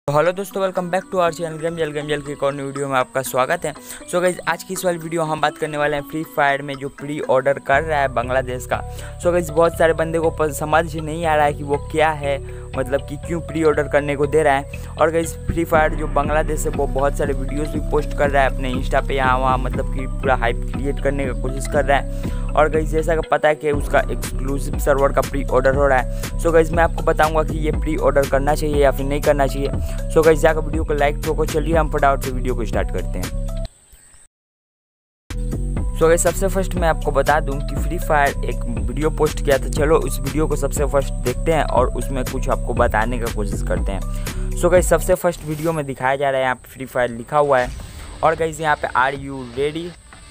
Hello दोस्तों, welcome back to our channel game जल की एक और न्यू वीडियो में आपका स्वागत है। सो गाइस, आज की इस वाली वीडियो हम बात करने वाले हैं फ्री फायर में जो प्री ऑर्डर कर रहा है बांग्लादेश का। सो गाइस, बहुत सारे बंदे को समझ नहीं आ रहा है कि वो क्या है, मतलब कि क्यों प्री ऑर्डर करने को दे रहा है। और गाइस, फ्री फायर जो बांग्लादेश है वो बहुत सारे वीडियोस भी पोस्ट कर रहा है अपने इंस्टा पे, यहाँ वहाँ, मतलब कि पूरा हाइप क्रिएट करने की कोशिश कर रहा है। और गाइस, जैसा कि पता है कि उसका एक्सक्लूसिव सर्वर का प्री ऑर्डर हो रहा है। सो गाइस, मैं आपको बताऊंगा कि ये प्री ऑर्डर करना चाहिए या फिर नहीं करना चाहिए। सो गाइस, जाकर वीडियो को लाइक ठोको। चलिए हम फटाफट से वीडियो को स्टार्ट करते हैं। सो गाइस, सबसे फर्स्ट मैं आपको बता दूं कि फ्री फायर एक वीडियो पोस्ट किया था। चलो उस वीडियो को सबसे फर्स्ट देखते हैं और उसमें कुछ आपको बताने का कोशिश करते हैं। सो गाइस, सबसे फर्स्ट वीडियो में दिखाया जा रहा है, यहाँ पे फ्री फायर लिखा हुआ है। और गाइस, यहाँ पे आर यू रेडी,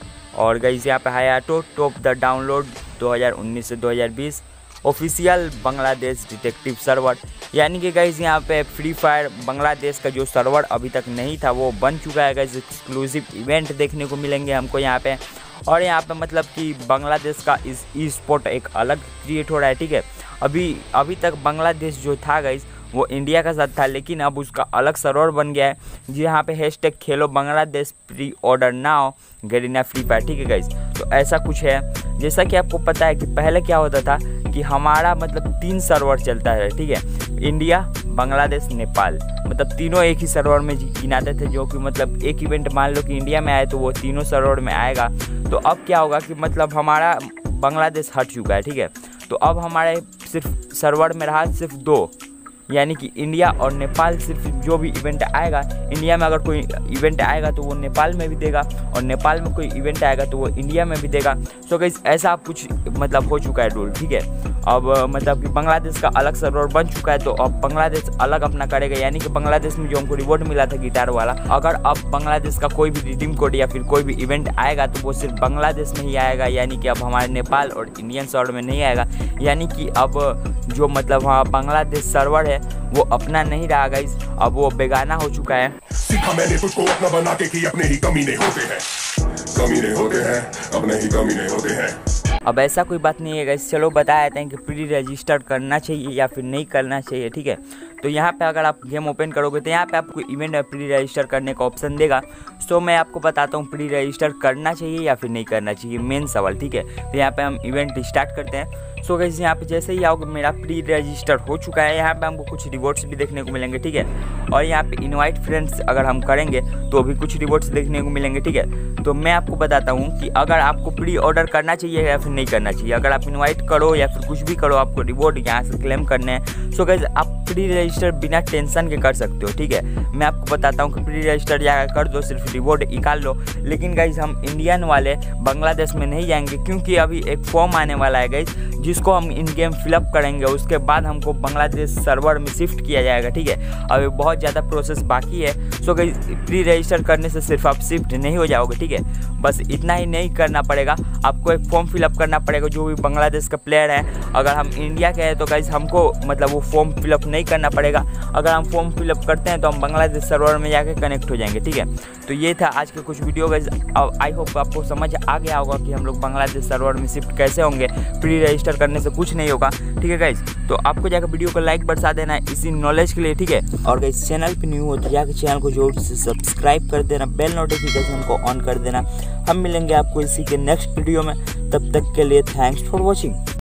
और गाइस यहाँ पे हायाटो टॉप द डाउनलोड 2019 से 2020 ऑफिशियल बांग्लादेश डिटेक्टिव सर्वर। यानी कि गाइस, यहाँ पे फ्री फायर बांग्लादेश का जो सर्वर अभी तक नहीं था वो बन चुका है। गाइस, एक्सक्लूसिव इवेंट देखने को मिलेंगे हमको यहाँ पे। और यहाँ पे मतलब कि बांग्लादेश का इस ई स्पोर्ट एक अलग क्रिएट हो रहा है। ठीक है, अभी तक बांग्लादेश जो था गाइस वो इंडिया का साथ था, लेकिन अब उसका अलग सर्वर बन गया है जहाँ पे हैशटैग खेलो Bangladesh pre order now Garena Free Fire. ठीक है गाइस, तो ऐसा कुछ है। जैसा कि आपको पता है कि पहले क्या होता था कि हमारा मतलब 3 सर्वर चलता है। ठीक है, इंडिया, बांग्लादेश, नेपाल, मतलब तीनों एक ही सर्वर में गिनाते थे। जो कि मतलब एक इवेंट मान लो कि इंडिया में आए तो वो तीनों सर्वर में आएगा। तो अब क्या होगा कि मतलब हमारा बांग्लादेश हट चुका है। ठीक है, तो अब हमारे सिर्फ सर्वर में रहा सिर्फ 2, यानी कि इंडिया और नेपाल। सिर्फ जो भी इवेंट आएगा, इंडिया में अगर कोई इवेंट आएगा तो वो नेपाल में भी देगा, और नेपाल में कोई इवेंट आएगा तो वो इंडिया में भी देगा। तो गाइस, ऐसा कुछ मतलब हो चुका है रूल। ठीक है, अब मतलब कि बांग्लादेश का अलग सर्वर बन चुका है, तो अब बांग्लादेश अलग अपना करेगा। यानी कि बांग्लादेश में जो हमको रिवॉर्ड मिला था गिटार वाला, अगर अब बांग्लादेश का कोई भी रिडीम कोड या फिर कोई भी इवेंट आएगा तो वो सिर्फ बांग्लादेश में ही आएगा। यानी कि अब हमारे नेपाल और इंडियन सर्वर में नहीं आएगा। यानी कि अब जो मतलब वहाँ बांग्लादेश सर्वर है वो अपना नहीं रहा गाइस, अब वो बेगाना हो चुका है। सीखा मैंने तुझको अपना बना के कि अपने ही कमीने होते हैं, कमीने होते हैं, अपने ही कमीने होते हैं। अब ऐसा कोई बात नहीं है गाइस, चलो बता देते हैं कि प्री रजिस्टर करना चाहिए या फिर नहीं करना चाहिए। ठीक है, तो यहाँ पे अगर आप गेम ओपन करोगे तो यहाँ पे आपको इवेंट में प्री रजिस्टर करने का ऑप्शन देगा। सो मैं आपको बताता हूँ प्री रजिस्टर करना चाहिए या फिर नहीं करना चाहिए, मेन सवाल। ठीक है, तो यहाँ पे हम इवेंट स्टार्ट करते हैं। सो गाइस, यहाँ पे जैसे ही आओगे मेरा प्री रजिस्टर हो चुका है। यहाँ पे हमको कुछ रिवॉर्ड्स भी देखने को मिलेंगे। ठीक है, और यहाँ पे इनवाइट फ्रेंड्स अगर हम करेंगे तो भी कुछ रिवॉर्ड्स देखने को मिलेंगे। ठीक है, तो मैं आपको बताता हूँ कि अगर आपको प्री ऑर्डर करना चाहिए या फिर नहीं करना चाहिए। अगर आप इनवाइट करो या फिर कुछ भी करो, आपको रिवॉर्ड यहाँ से क्लेम करने हैं। सो गाइस, आप प्री रजिस्टर बिना टेंशन के कर सकते हो। ठीक है, मैं आपको बताता हूँ कि प्री रजिस्टर जाकर कर दो, सिर्फ रिवॉर्ड निकाल लो। लेकिन गाइस, हम इंडियन वाले बांग्लादेश में नहीं जाएंगे, क्योंकि अभी एक फॉर्म आने वाला है गाइस जिसको हम इन गेम फिलअप करेंगे। उसके बाद हमको बांग्लादेश सर्वर में शिफ्ट किया जाएगा। ठीक है, अभी बहुत ज़्यादा प्रोसेस बाकी है। सो गाइस, प्री रजिस्टर करने से सिर्फ आप शिफ्ट नहीं हो जाओगे। ठीक है, बस इतना ही नहीं करना पड़ेगा, आपको एक फॉर्म फिलअप करना पड़ेगा। जो भी बांग्लादेश का प्लेयर है, अगर हम इंडिया के हैं तो गाइस हमको मतलब वो फॉर्म फिलअप नहीं करना पड़ेगा। अगर हम फॉर्म फिलअप करते हैं तो हम बांग्लादेश सर्वर में जाकर कनेक्ट हो जाएंगे। ठीक है, तो ये था आज के कुछ वीडियो गाइस। आई होप आपको समझ आ गया होगा कि हम लोग बांग्लादेश सर्वर में शिफ्ट कैसे होंगे। प्री रजिस्टर करने से कुछ नहीं होगा। ठीक है गाइस, तो आपको जाकर वीडियो को लाइक बरसा देना है इसी नॉलेज के लिए। ठीक है, और गाइस, चैनल पे न्यू हो तो जाकर चैनल को जरूर से सब्सक्राइब कर देना, बेल नोटिफिकेशन को ऑन कर देना। हम मिलेंगे आपको इसी के नेक्स्ट वीडियो में, तब तक के लिए थैंक्स फॉर वॉचिंग।